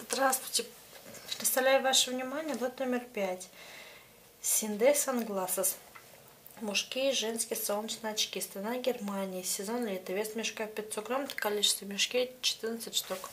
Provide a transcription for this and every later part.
Здравствуйте. Представляю ваше внимание лот номер 5. Синде Sunglasses. Мужские и женские солнечные очки. Страна Германия. Сезон лета. Вес мешка 500 грамм. Количество мешкей 14 штук.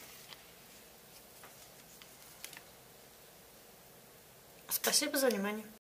Спасибо за внимание.